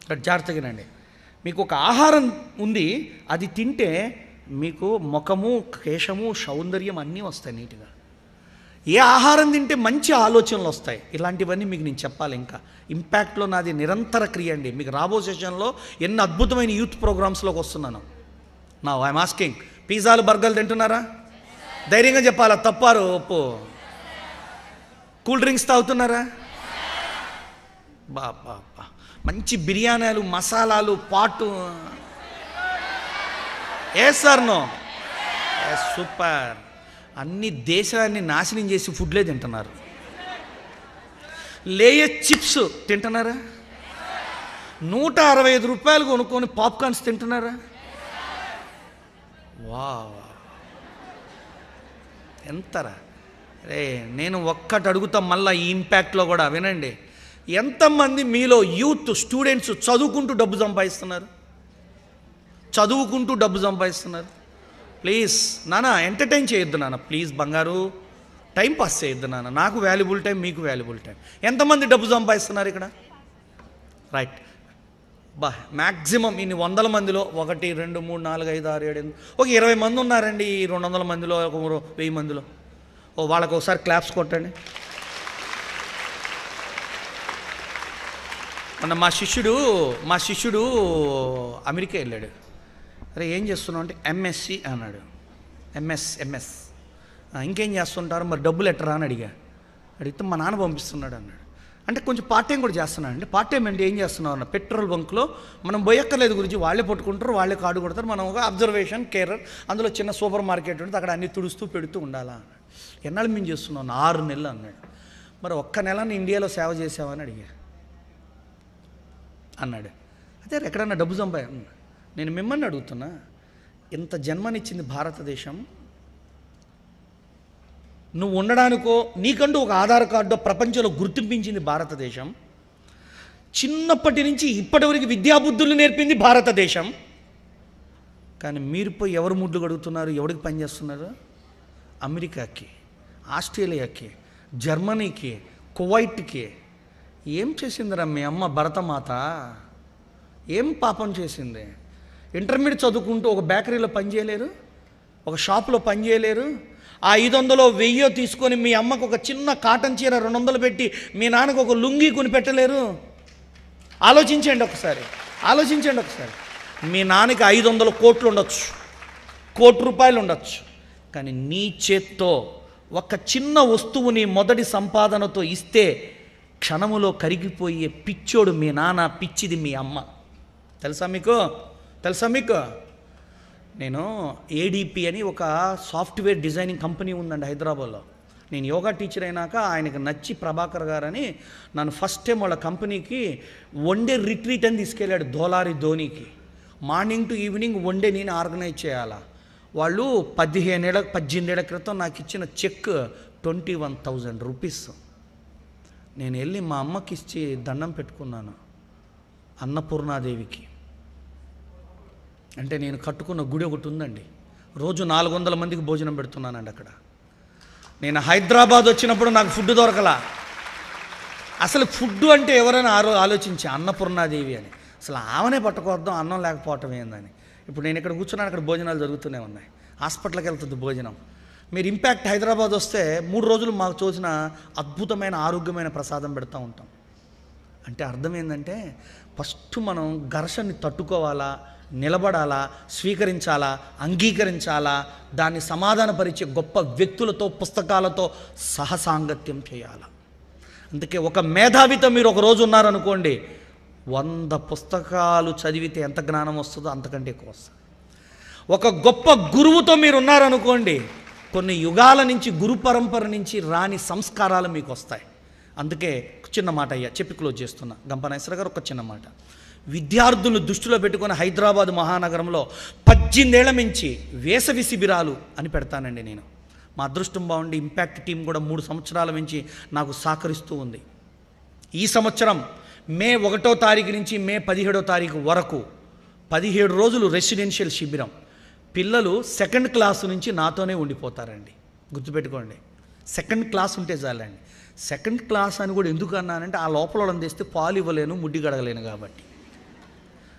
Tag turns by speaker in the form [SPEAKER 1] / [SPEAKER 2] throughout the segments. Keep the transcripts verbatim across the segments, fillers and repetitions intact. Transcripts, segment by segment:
[SPEAKER 1] జాగ్రత్తగానండి. మీకు ఒక ఆహారం ఉంది, అది తింటే మీకు ముఖము, కేశము, సౌందర్యం అన్నీ వస్తాయి నీట్గా. ఏ ఆహారం తింటే మంచి ఆలోచనలు వస్తాయి. ఇలాంటివన్నీ మీకు నేను చెప్పాలి. ఇంకా ఇంపాక్ట్లో నాది నిరంతర క్రియ అండి. మీకు రాబో సెషన్లో ఎన్ని అద్భుతమైన యూత్ ప్రోగ్రామ్స్లోకి వస్తున్నాను. నా ఐఎమ్ ఆస్కింగ్, పిజ్జాలు బర్గర్లు తింటున్నారా? ధైర్యంగా చెప్పాలా, తప్పారు ఒప్పు. కూల్ డ్రింక్స్ తాగుతున్నారా? బా బా బా మంచి బిర్యానీలు, మసాలాలు, పాటు ఏ సార్ నో సూపర్. అన్ని దేశాన్ని నాశనం చేసి ఫుడ్లే తింటున్నారు. లేయస్ చిప్స్ తింటున్నారా? నూట అరవై ఐదు రూపాయలు కొనుక్కొని పాప్కార్న్స్ తింటున్నారా? వా ఎంతరా రే. నేను ఒక్కటి అడుగుతాం మళ్ళీ ఈ ఇంపాక్ట్లో కూడా వినండి. ఎంతమంది మీలో యూత్ స్టూడెంట్స్ చదువుకుంటూ డబ్బు సంపాదిస్తున్నారు? చదువుకుంటూ డబ్బు సంపాదిస్తున్నారు. ప్లీజ్ నాన్న ఎంటర్టైన్ చేయొద్దు నాన్న, ప్లీజ్ బంగారు, టైం పాస్ చేయొద్దు నాన్న. నాకు వాల్యుబుల్ టైం, మీకు వాల్యుబుల్ టైం. ఎంతమంది డబ్బు సంపాదిస్తున్నారు ఇక్కడ? రైట్. బా మ్యాక్సిమం ఇన్ని వందల మందిలో ఒకటి, రెండు, మూడు, నాలుగు, ఐదు, ఆరు, ఏడు, ఒక ఇరవై మంది ఉన్నారండి ఈ రెండు వందల మందిలో, ఒక వెయ్యి మందిలో. ఓ వాళ్ళకు ఒకసారి క్లాప్స్ కొట్టండి. మొన్న మా శిష్యుడు మా శిష్యుడు అమెరికా వెళ్ళాడు. అరే ఏం చేస్తున్నావు అంటే ఎంఎస్సి అన్నాడు. ఎంఎస్ ఎంఎస్ ఇంకేం చేస్తుంటారు మరి, డబ్బులు ఎట్టరా అని అడిగా. అడిగితే మా నాన్న పంపిస్తున్నాడు అన్నాడు. అంటే కొంచెం పార్ట్ టైం కూడా చేస్తున్నాడు. అంటే పార్ట్ టైం అంటే ఏం చేస్తున్నావు అన్న, పెట్రోల్ బంక్లో మనం పోయక్కర్లేదు గురించి, వాళ్ళే పట్టుకుంటారు, వాళ్ళే కార్డు కొడతారు, మనం ఒక అబ్జర్వేషన్ కేరర్, అందులో చిన్న సూపర్ మార్కెట్ ఉంటుంది, అక్కడ అన్ని తుడుస్తూ పెడుతూ ఉండాలా అన్నాడు. ఎన్నాళ్ళు మేము చేస్తున్నాను? ఆరు నెలలు అన్నాడు. మరి ఒక్క నెలని ఇండియాలో సేవ చేసావని అడిగా అన్నాడు. అదే ఎక్కడన్నా డబ్బు సంపాదా? నేను మిమ్మల్ని అడుగుతున్నా, ఇంత జన్మనిచ్చింది భారతదేశం, నువ్వు ఉండడానికో నీకంటూ ఒక ఆధార్ కార్డు ప్రపంచంలో గుర్తింపించింది భారతదేశం. చిన్నప్పటి నుంచి ఇప్పటి వరకు విద్యాబుద్ధులు నేర్పింది భారతదేశం. కానీ మీరు పోయి ఎవరు ముడ్లు గడుగుతున్నారు, ఎవరికి పనిచేస్తున్నారు? అమెరికాకి, ఆస్ట్రేలియాకి, జర్మనీకి, కువైట్కి. ఏం చేసిందిరా మీ అమ్మ భరతమాత? ఏం పాపం చేసింది? ఇంటర్మీడియట్ చదువుకుంటూ ఒక బేకరీలో పనిచేయలేరు, ఒక షాప్లో పనిచేయలేరు. ఆ ఐదు వందలో వెయ్యో తీసుకొని మీ అమ్మకు ఒక చిన్న కాటన్ చీర రెండు వందలు పెట్టి మీ నాన్నకు ఒక లుంగి కొని పెట్టలేరు. ఆలోచించండి ఒకసారి, ఆలోచించండి ఒకసారి. మీ నాన్నకి ఐదు వందల కోట్లు ఉండొచ్చు, కోటి రూపాయలు ఉండొచ్చు, కానీ నీ చేత్తో ఒక చిన్న వస్తువుని మొదటి సంపాదనతో ఇస్తే క్షణములో కరిగిపోయే పిచ్చోడు మీ నాన్న, పిచ్చిది మీ అమ్మ. తెలుసా మీకు? తెలుసా మీకు? నేను ఏడీపీ అని ఒక సాఫ్ట్వేర్ డిజైనింగ్ కంపెనీ ఉందండి హైదరాబాద్లో. నేను యోగా టీచర్ అయినాక ఆయనకు నచ్చి ప్రభాకర్ గారని నన్ను ఫస్ట్ టైం వాళ్ళ కంపెనీకి వన్ డే రిట్రీట్ అని తీసుకెళ్ళాడు ధోలారి ధోనికి. Morning to evening one day నేను ఆర్గనైజ్ చేయాలా. వాళ్ళు పదిహేనేళ్ళ పద్దెనిమిదేళ్ల క్రితం నాకు ఇచ్చిన cheque twenty one thousand rupees. నేను వెళ్ళి మా అమ్మకి ఇచ్చి దండం పెట్టుకున్నాను, అన్నపూర్ణాదేవికి. అంటే నేను కట్టుకున్న గుడి ఒకటి ఉందండి, రోజు నాలుగు వందల మందికి భోజనం పెడుతున్నానండి అక్కడ. నేను హైదరాబాద్ వచ్చినప్పుడు నాకు ఫుడ్ దొరకలా. అసలు ఫుడ్ అంటే ఎవరైనా ఆరో ఆలోచించా అన్నపూర్ణాదేవి అని. అసలు ఆమెనే పట్టుకోవద్దాం, అన్నం లేకపోవటం ఏందని. ఇప్పుడు నేను ఇక్కడ కూర్చున్నాను, అక్కడ భోజనాలు జరుగుతూనే ఉన్నాయి. హాస్పిటల్కి వెళ్తుంది భోజనం. మీరు ఇంపాక్ట్ హైదరాబాద్ వస్తే మూడు రోజులు మాకు చూసిన అద్భుతమైన ఆరోగ్యమైన ప్రసాదం పెడతా ఉంటాం. అంటే అర్థం ఏంటంటే ఫస్ట్ మనం ఘర్షణని తట్టుకోవాలా, నిలబడాలా, స్వీకరించాలా, అంగీకరించాలా, దాన్ని సమాధానపరిచే గొప్ప వ్యక్తులతో, పుస్తకాలతో సహసాంగత్యం చేయాలా. అందుకే ఒక మేధావితో మీరు ఒక రోజు ఉన్నారనుకోండి, వంద పుస్తకాలు చదివితే ఎంత జ్ఞానం వస్తుందో అంతకంటే ఎక్కువ వస్తుంది. ఒక గొప్ప గురువుతో మీరు ఉన్నారనుకోండి, కొన్ని యుగాల నుంచి గురు పరంపర నుంచి రాని సంస్కారాలు మీకు వస్తాయి. అందుకే చిన్న మాట అయ్యా చెప్పి క్లోజ్ చేస్తున్నా. గంప నగేశ్వర్ గారు ఒక చిన్న మాట. విద్యార్థులు దృష్టిలో పెట్టుకుని హైదరాబాద్ మహానగరంలో పద్దెనిమిదేళ్ల నుంచి వేసవి శిబిరాలు అని పెడతానండి నేను. మా అదృష్టం బాగుండి ఇంపాక్ట్ టీం కూడా మూడు సంవత్సరాల నుంచి నాకు సహకరిస్తూ ఉంది. ఈ సంవత్సరం మే ఒకటో తారీఖు నుంచి మే పదిహేడో తారీఖు వరకు పదిహేడు రోజులు రెసిడెన్షియల్ శిబిరం. పిల్లలు సెకండ్ క్లాసు నుంచి నాతోనే ఉండిపోతారండి. గుర్తుపెట్టుకోండి, సెకండ్ క్లాస్ ఉంటే చాలండి. సెకండ్ క్లాస్ అని కూడా ఎందుకు అన్నానంటే ఆ లోపల వాళ్ళని తెస్తే పాలు ఇవ్వలేను, ముడ్డి గడగలేను కాబట్టి.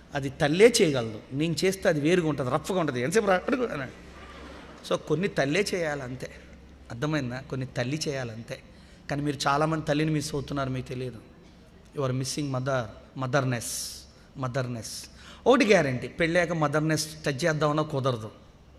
[SPEAKER 1] అది తల్లే చేయగలదు. నేను చేస్తే అది వేరుగా ఉంటుంది, రఫ్గా ఉంటుంది. ఎంతసేపు అడుగు అన్నాడు. సో కొన్ని తల్లే చేయాలంతే, అర్థమైందా? కొన్ని తల్లి చేయాలంతే. కానీ మీరు చాలామంది తల్లిని మిస్ అవుతున్నారు, మీకు తెలియదు. You are missing mother motherness motherness ఒకటి గ్యారంటీ, పెళ్ళాక మదర్నెస్ టచ్ చేద్దామన్నా కుదరదు,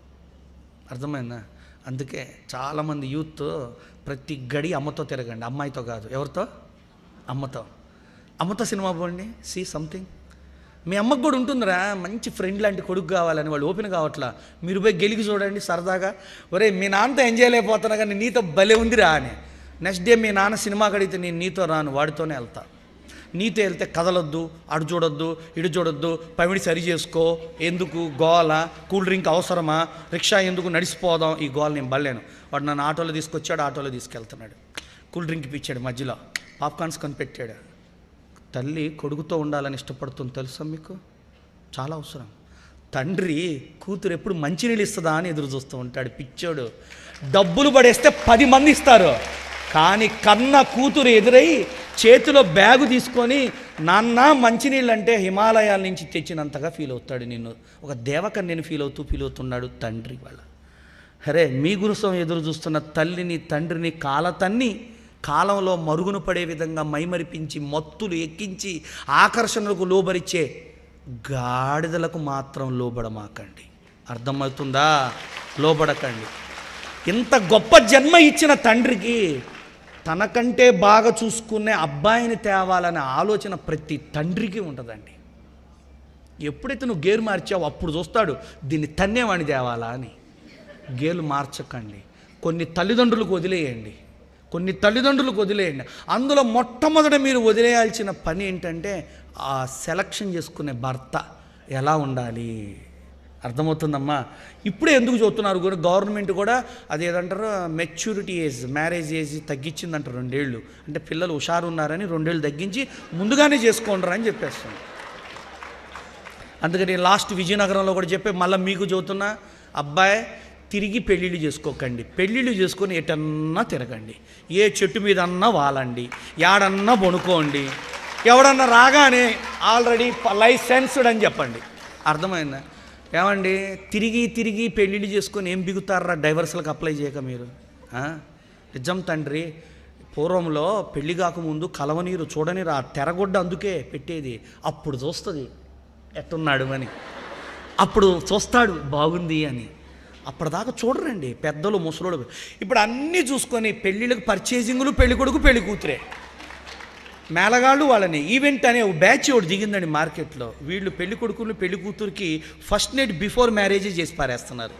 [SPEAKER 1] అర్థమైందా? అందుకే చాలామంది యూత్ ప్రతి గడి అమ్మతో తిరగండి, అమ్మాయితో కాదు. ఎవరితో? అమ్మతో. అమ్మతో సినిమా పోండి, సీ సంథింగ్. మీ అమ్మకు కూడా ఉంటుందిరా మంచి ఫ్రెండ్ లాంటి కొడుకు కావాలని, వాళ్ళు ఓపెన్ కావట్లా. మీరు పోయి గెలిగి చూడండి సరదాగా, ఒరే మీ నాన్నతో ఎంజాయ్ అయిపోతున్నా కానీ నీతో భలే ఉందిరా అని. నెక్స్ట్ డే మీ నాన్న సినిమాకి అడిగితే నేను నీతో రాను, వాడితోనే వెళ్తా. నీతో వెళ్తే కదలొద్దు, అడు చూడొద్దు, ఇడు చూడొద్దు, పమిడి సరి చేసుకో, ఎందుకు గోల, కూల్ డ్రింక్ అవసరమా, రిక్షా ఎందుకు, నడిచిపోదాం, ఈ గోల నేను బల్లేను. వాడు నన్ను ఆటోలో తీసుకొచ్చాడు, ఆటోలో తీసుకెళ్తున్నాడు, కూల్ డ్రింక్ ఇప్పించాడు, మధ్యలో పాప్కార్న్స్ కొనిపెట్టాడు. తల్లి కొడుకుతో ఉండాలని ఇష్టపడుతుంది తెలుసా మీకు? చాలా అవసరం. తండ్రి కూతురు ఎప్పుడు మంచినీళ్ళు ఇస్తుందా అని ఎదురు చూస్తూ ఉంటాడు, పిచ్చోడు. డబ్బులు పడేస్తే పది మంది ఇస్తారు, కానీ కన్న కూతురు ఎదురై చేతిలో బ్యాగు తీసుకొని నాన్న మంచినీళ్ళు అంటే హిమాలయాల నుంచి తెచ్చినంతగా ఫీల్ అవుతాడు. నిన్ను ఒక దేవకన్యని ఫీల్ అవుతూ ఫీల్ అవుతున్నాడు తండ్రి వాళ్ళ. అరే మీ గురుసం ఎదురు చూస్తున్న తల్లిని తండ్రిని కాలతన్ని కాలంలో మరుగున పడే విధంగా మైమరిపించి మత్తులు ఎక్కించి ఆకర్షణలకు లోబరిచ్చే గాడిదలకు మాత్రం లోబడమాకండి, అర్థమవుతుందా? లోబడకండి. ఇంత గొప్ప జన్మ ఇచ్చిన తండ్రికి తనకంటే బాగా చూసుకునే అబ్బాయిని తేవాలనే ఆలోచన ప్రతి తండ్రికి ఉంటుందండి. ఎప్పుడైతే నువ్వు గేరు మార్చావు అప్పుడు చూస్తాడు దీన్ని తన్నేవాణి తేవాలా అని. గేలు మార్చకండి. కొన్ని తల్లిదండ్రులకు వదిలేయండి, కొన్ని తల్లిదండ్రులకు వదిలేయండి. అందులో మొట్టమొదట మీరు వదిలేయాల్సిన పని ఏంటంటే ఆ సెలక్షన్ చేసుకునే భర్త ఎలా ఉండాలి, అర్థమవుతుందమ్మా? ఇప్పుడే ఎందుకు చూస్తున్నారు కూడా గవర్నమెంట్ కూడా అదేదంటారు మెచ్యూరిటీ ఏజ్, మ్యారేజ్ ఏజ్ తగ్గించిందంటారు రెండేళ్ళు. అంటే పిల్లలు హుషారు ఉన్నారని రెండేళ్ళు తగ్గించి ముందుగానే చేసుకోండ్రా అని చెప్పేస్తుంది. అందుకని లాస్ట్ విజయనగరంలో కూడా చెప్పే మళ్ళీ మీకు చెబుతున్నా, అబ్బాయి తిరిగి పెళ్ళిళ్ళు చేసుకోకండి, పెళ్ళిళ్ళు చేసుకొని ఎటన్నా తిరగండి, ఏ చెట్టు మీద అన్నా వాలండి, యాడన్నా బొనుకోండి, ఎవడన్నా రాగానే ఆల్రెడీ లైసెన్స్డ్ అని చెప్పండి, అర్థమైందా? ఏమండి తిరిగి తిరిగి పెళ్ళిళ్ళు చేసుకొని ఏం బిగుతారా డైవర్స్లకు అప్లై చేయక మీరు? నిజం తండ్రి, పూర్వంలో పెళ్ళి కాకముందు కలవనీరు చూడనీరు, ఆ తెరగొడ్డ అందుకే పెట్టేది, అప్పుడు చూస్తుంది ఎట్టున్నాడు అని, అప్పుడు చూస్తాడు బాగుంది అని. అప్పటిదాకా చూడరండి పెద్దలు ముసలోడు. ఇప్పుడు అన్నీ చూసుకొని పెళ్ళిళ్ళకి పర్చేసింగ్లు, పెళ్ళి కొడుకు పెళ్ళి కూతురే, మేళగాళ్ళు వాళ్ళని ఈవెంట్ అనే ఒక బ్యాచ్ ఒకటి దిగిందండి మార్కెట్లో. వీళ్ళు పెళ్లి కొడుకులు పెళ్లి కూతురికి ఫస్ట్ నైట్ బిఫోర్ మ్యారేజ్ చేసి పారేస్తున్నారు.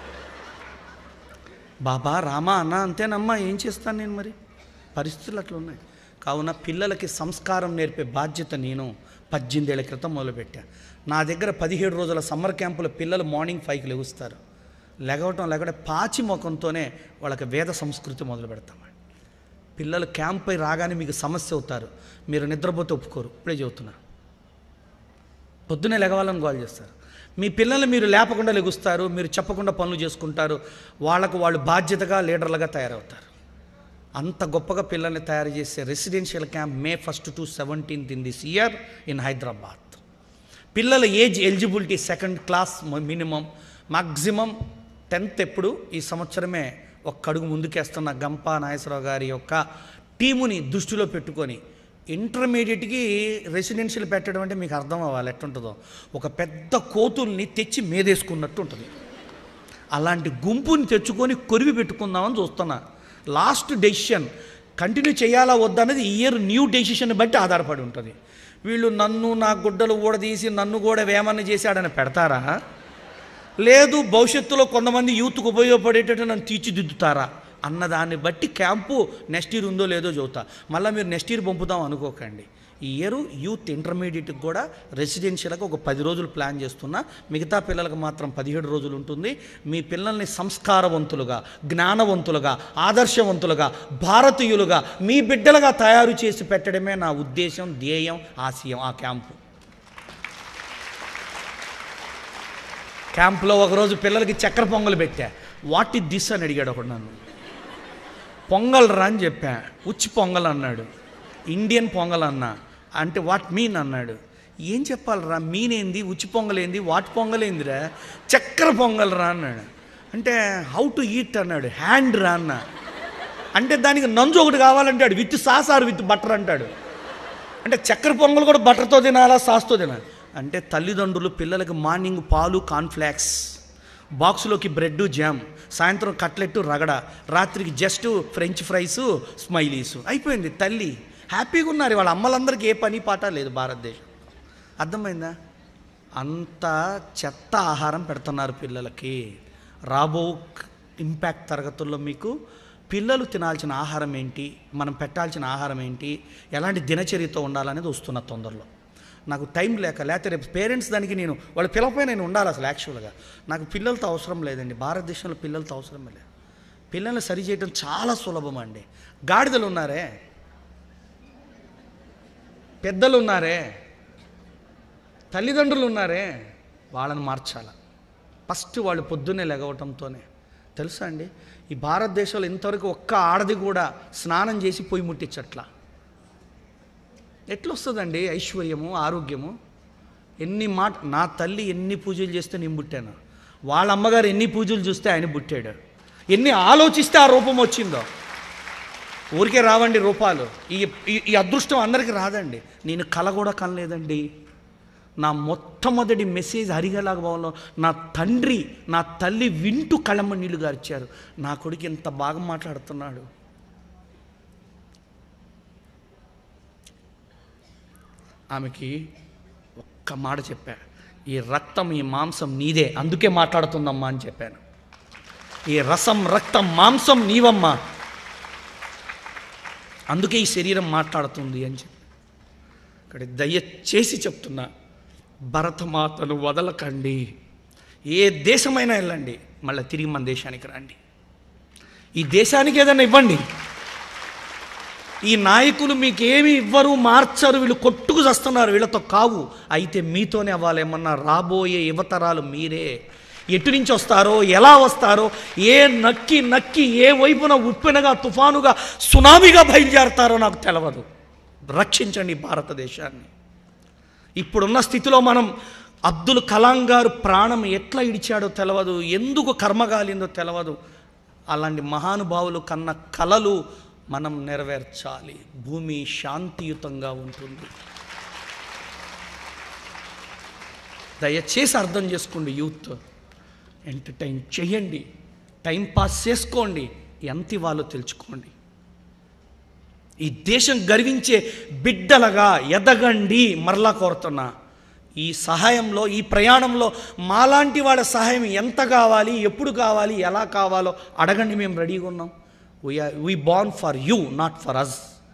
[SPEAKER 1] బాబా రామా అన్న అంతేనమ్మా, ఏం చేస్తాను నేను, మరి పరిస్థితులు అట్లా ఉన్నాయి. కావున పిల్లలకి సంస్కారం నేర్పే బాధ్యత నేను పద్దెనిమిదేళ్ల క్రితం మొదలుపెట్టా. నా దగ్గర పదిహేడు రోజుల సమ్మర్ క్యాంపులో పిల్లలు మార్నింగ్ ఫైవ్కి లెగుస్తారు. లెగవటం లేకపోతే పాచి ముఖంతోనే వాళ్ళకి వేద సంస్కృతి మొదలు పెడతామండి. పిల్లలు క్యాంప్ పై రాగానే మీకు సమస్య అవుతారు, మీరు నిద్రపోతే ఒప్పుకోరు. ఇప్పుడే చెబుతున్నా, పొద్దునే లెగవాలని గోల్ చేస్తారు. మీ పిల్లల్ని మీరు లేపకుండా లెగుస్తారు, మీరు చెప్పకుండా పనులు చేసుకుంటారు, వాళ్ళకు వాళ్ళు బాధ్యతగా లీడర్లుగా తయారవుతారు. అంత గొప్పగా పిల్లల్ని తయారు చేసే residential camp May first to seventeenth in this year in Hyderabad. పిల్లల age eligibility second class minimum, maximum tenth. ఎప్పుడు ఈ సంవత్సరమే ఒక్క అడుగు ముందుకేస్తున్న గంపా నాగేశ్వరరావు గారి యొక్క టీముని దృష్టిలో పెట్టుకొని ఇంటర్మీడియట్కి రెసిడెన్షియల్ పెట్టడం అంటే మీకు అర్థం అవ్వాలి ఎట్టుంటుందో. ఒక పెద్ద కోతుల్ని తెచ్చి మేదేసుకున్నట్టు ఉంటుంది. అలాంటి గుంపుని తెచ్చుకొని కొరివి పెట్టుకుందామని చూస్తున్నా. లాస్ట్ డెసిషన్ కంటిన్యూ చేయాలా వద్దన్నది ఇయర్ న్యూ డెసిషన్ బట్టి ఆధారపడి ఉంటుంది. వీళ్ళు నన్ను నా గుడ్డలు ఊడదీసి నన్ను కూడా వేమన్న చేశాడని పెడతారా, లేదు భవిష్యత్తులో కొంతమంది యూత్కు ఉపయోగపడేటట్టు నన్ను తీర్చిదిద్దుతారా అన్నదాన్ని బట్టి క్యాంపు నెక్స్ట్ ఇయర్ ఉందో లేదో చెబుతా. మళ్ళీ మీరు నెక్స్ట్ ఇయర్ పంపుదాం అనుకోకండి. ఈ ఇయర్ యూత్ ఇంటర్మీడియట్కి కూడా రెసిడెన్షియల్గా ఒక పది రోజులు ప్లాన్ చేస్తున్నా. మిగతా పిల్లలకు మాత్రం పదిహేడు రోజులు ఉంటుంది. మీ పిల్లల్ని సంస్కారవంతులుగా, జ్ఞానవంతులుగా, ఆదర్శవంతులుగా, భారతీయులుగా మీ బిడ్డలుగా తయారు చేసి పెట్టడమే నా ఉద్దేశం, ధ్యేయం, ఆశయం ఆ క్యాంపు. క్యాంప్లో ఒకరోజు పిల్లలకి చక్కెర పొంగల్ పెట్టా. వాట్ ఇస్ దిస్ అని అడిగాడు ఒకడు నన్ను. పొంగల్ రా అని చెప్పా. ఉచ్చి పొంగల్ అన్నాడు. ఇండియన్ పొంగల్ అన్నా. అంటే వాట్ మీన్ అన్నాడు. ఏం చెప్పాలరా, మీనేంది, ఉచ్చి పొంగలేంది, వాటి పొంగలేందిరా, చక్కెర పొంగలరా అన్నాడు. అంటే హౌ టు ఈట్ అన్నాడు. హ్యాండ్ రా అన్న. అంటే దానికి నంజు ఒకటి కావాలంటాడు, with sauce or with butter అంటాడు. అంటే చక్కెర పొంగల్ కూడా బటర్తో తినాలా, సాస్తో తినాలి. అంటే తల్లిదండ్రులు పిల్లలకి మార్నింగ్ పాలు కాన్ఫ్లాక్స్, బాక్సులోకి బ్రెడ్ జామ్, సాయంత్రం కట్లెట్టు రగడ, రాత్రికి జస్ట్ ఫ్రెంచ్ ఫ్రైస్ స్మైలీస్, అయిపోయింది. తల్లి హ్యాపీగా ఉన్నారు. వాళ్ళ అమ్మలందరికీ ఏ పని పాట లేదు భారతదేశం. అర్థమైందా? అంత చెత్త ఆహారం పెడుతున్నారు పిల్లలకి. రాబో ఇంపాక్ట్ తరగతుల్లో మీకు పిల్లలు తినాల్సిన ఆహారం ఏంటి, మనం పెట్టాల్సిన ఆహారం ఏంటి, ఎలాంటి దినచర్యతో ఉండాలనేది వస్తున్న తొందరలో. నాకు టైం లేక, లేకపోతే రేపు పేరెంట్స్ దానికి నేను వాళ్ళు పిల్లపై నేను ఉండాలి. అసలు యాక్చువల్గా నాకు పిల్లలతో అవసరం లేదండి. భారతదేశంలో పిల్లలతో అవసరమే లేదు. పిల్లల్ని సరి చేయడం చాలా సులభం అండి. గాడిదలు ఉన్నారే, పెద్దలు ఉన్నారే, తల్లిదండ్రులు ఉన్నారే, వాళ్ళని మార్చాలి. ఫస్ట్ వాళ్ళు పొద్దున్నే లెగవటంతోనే. తెలుసా అండి, ఈ భారతదేశంలో ఇంతవరకు ఒక్క ఆడది కూడా స్నానం చేసి పొయ్యి ముట్టించట్లా. ఎట్లొస్తుందండి ఐశ్వర్యము, ఆరోగ్యము? ఎన్ని మాట, నా తల్లి ఎన్ని పూజలు చేస్తే నేను పుట్టాను, వాళ్ళ అమ్మగారు ఎన్ని పూజలు చూస్తే ఆయన పుట్టాడు. ఎన్ని ఆలోచిస్తే ఆ రూపం వచ్చిందో. ఊరికే రావండి రూపాలు. ఈ ఈ అదృష్టం అందరికీ రాదండి. నేను కల కూడా కనలేదండి. నా మొట్టమొదటి మెసేజ్ హరిగలాగ భవన్లో నా తండ్రి నా తల్లి వింటూ కళ్ళమ్మ నీళ్లు గార్చారు. నా కొడుకు ఎంత బాగా మాట్లాడుతున్నాడు. ఆమెకి ఒక్క మాట చెప్పా, ఈ రక్తం ఈ మాంసం నీదే, అందుకే మాట్లాడుతుందమ్మా అని చెప్పాను. ఈ రసం రక్తం మాంసం నీవమ్మా, అందుకే ఈ శరీరం మాట్లాడుతుంది అని చెప్పి. ఇక్కడ దయచేసి చెప్తున్నా, భరతమాతను వదలకండి. ఏ దేశమైనా వెళ్ళండి, మళ్ళీ తిరిగి మన దేశానికి రండి. ఈ దేశానికి ఏదైనా ఇవ్వండి. ఈ నాయకులు మీకు ఏమి ఇవ్వరు, మార్చరు, వీళ్ళు కొట్టుకు చస్తున్నారు, వీళ్ళతో కావు. అయితే మీతోనే అవ్వాలేమన్నా. రాబోయే యువతరాలు మీరే. ఎటు నుంచి వస్తారో, ఎలా వస్తారో, ఏ నక్కి నక్కి ఏ వైపున ఉప్పెనగా తుఫానుగా సునామీగా బయలుదేరతారో నాకు తెలియదు. రక్షించండి భారతదేశాన్ని. ఇప్పుడున్న స్థితిలో మనం అబ్దుల్ కలాం గారు ప్రాణం ఎట్లా ఇడిచాడో తెలియదు, ఎందుకు కర్మగాలిందో తెలియదు. అలాంటి మహానుభావులు కన్న కలలు మనం నెరవేర్చాలి. భూమి శాంతియుతంగా ఉంటుంది. దయచేసి అర్థం చేసుకోండి. యూత్ ఎంటర్టైన్ చేయండి, టైం పాస్ చేసుకోండి, ఎంత ఇవ్వాలో తెలుసుకోండి. ఈ దేశం గర్వించే బిడ్డలుగా ఎదగండి. మరలా కోరుతున్నా, ఈ సహాయంలో, ఈ ప్రయాణంలో మాలాంటి వాళ్ళ సహాయం ఎంత కావాలి, ఎప్పుడు కావాలి, ఎలా కావాలో అడగండి. మేము రెడీగా ఉన్నాం. We are we born for you, not for us.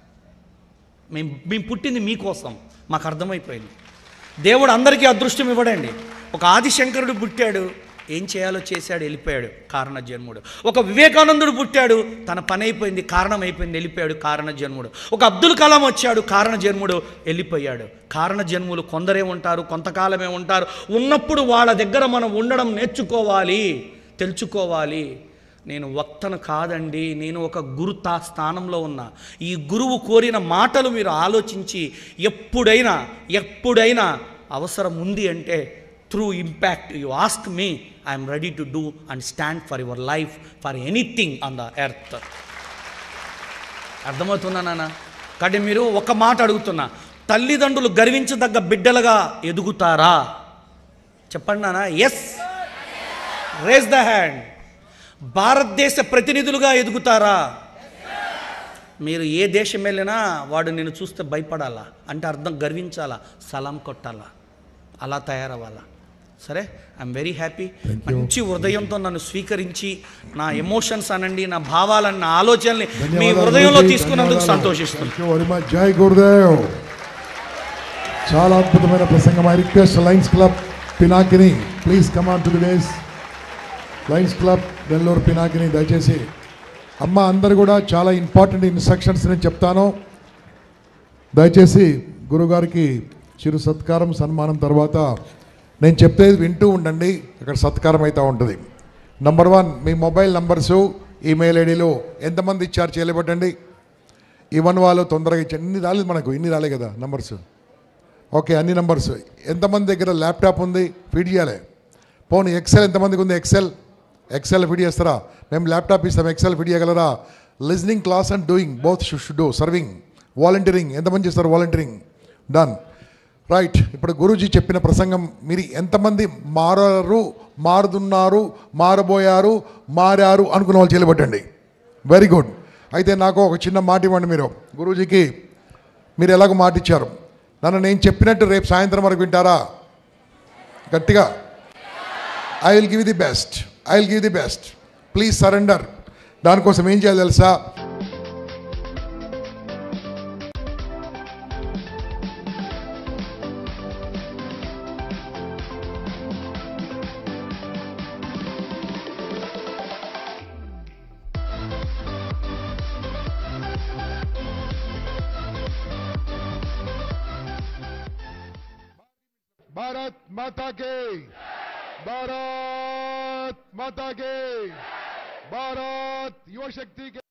[SPEAKER 1] మేము మేము పుట్టింది మీకోసం. మాకు అర్థమైపోయింది. దేవుడు అందరికీ అదృష్టం ఇవ్వడండి. ఒక ఆదిశంకరుడు పుట్టాడు, ఏం చేయాలో చేశాడు, వెళ్ళిపోయాడు, కారణ జన్ముడు. ఒక వివేకానందుడు పుట్టాడు, తన పని అయిపోయింది, కారణం అయిపోయింది, వెళ్ళిపోయాడు, కారణ జన్ముడు. ఒక అబ్దుల్ కలాం వచ్చాడు, కారణ జన్ముడు, వెళ్ళిపోయాడు. కారణ జన్ములు కొందరే ఉంటారు, కొంతకాలమే ఉంటారు. ఉన్నప్పుడు వాళ్ళ దగ్గర మనం ఉండడం నేర్చుకోవాలి, తెలుసుకోవాలి. నేను వక్తను కాదండి, నేను ఒక గురుతా స్థానంలో ఉన్నా. ఈ గురువు కోరిన మాటలు మీరు ఆలోచించి ఎప్పుడైనా ఎప్పుడైనా అవసరం ఉంది అంటే through impact you ask me, I'm ready to do and stand for your life, for anything on the earth. అర్థమవుతున్నా నాన్న? కాబట్టి మీరు ఒక మాట అడుగుతున్నా, తల్లిదండ్రులు గర్వించదగ్గ బిడ్డలుగా ఎదుగుతారా? చెప్పండి నాన్న. Yes, raise the hand. భారతదేశ ప్రతినిధులుగా ఎదుగుతారా? మీరు ఏ దేశం వెళ్ళినా వాడు నేను చూస్తే భయపడాలా, అంటే అర్థం గర్వించాలా, సలాం కొట్టాలా, అలా తయారవ్వాలా. సరే, ఐఎమ్ వెరీ హ్యాపీ. మంచి హృదయంతో నన్ను స్వీకరించి నా ఎమోషన్స్ అనండి, నా భావాలను, నా ఆలోచనల్ని మీ హృదయంలో తీసుకున్నందుకు సంతోషిస్తున్నాను.
[SPEAKER 2] జై గురుదేవ్. చాలా అద్భుతమైన ప్రసంగం. I request Lions Club Pinakini, please come on to the dais. Lions Club Nellore Pinakini, దయచేసి అమ్మ అందరు కూడా చాలా ఇంపార్టెంట్ ఇన్స్ట్రక్షన్స్ నేను చెప్తాను. దయచేసి గురుగారికి చిరు సత్కారం సన్మానం తర్వాత నేను చెప్పేది వింటూ ఉండండి, అక్కడ సత్కారం అయితే ఉంటుంది. నంబర్ వన్, మీ మొబైల్ నంబర్సు, ఈమెయిల్ ఐడీలు ఎంతమంది ఇచ్చారు చేయలేబట్టండి. ఇవన్ వాళ్ళు తొందరగా ఇచ్చారు. ఇన్ని రాలేదు మనకు, ఇన్ని రాలే కదా నంబర్స్. ఓకే, అన్ని నంబర్స్. ఎంతమంది దగ్గర ల్యాప్టాప్ ఉంది? ఫీడ్ చేయాలి. పోనీ ఎక్సెల్ ఎంతమందికి ఉంది? ఎక్సెల్ ఎక్సెల్ ఫీడ్ చేస్తారా? మేము ల్యాప్టాప్ ఇస్తాం, ఎక్సెల్ ఫీడ్ చేయగలరా? Listening class and doing both should do. Serving, volunteering ఎంతమంది చేస్తారు? Volunteering done. రైట్. ఇప్పుడు గురూజీ చెప్పిన ప్రసంగం మీరు ఎంతమంది మారారు, మారుతున్నారు, మారబోయారు, మారారు అనుకున్న వాళ్ళు చేయబట్టండి. Very good. అయితే నాకు ఒక చిన్న మాట ఇవ్వండి. మీరు గురూజీకి మీరు ఎలాగో మాట ఇచ్చారు, నన్ను నేను చెప్పినట్టు రేపు సాయంత్రం వరకు వింటారా? గట్టిగా. I will give the best, I will give the best. Please surrender. దానికోసం ఏం చేయాలి తెలుసా? भारत माता के, भारत माता के, भारत युवा शक्ति के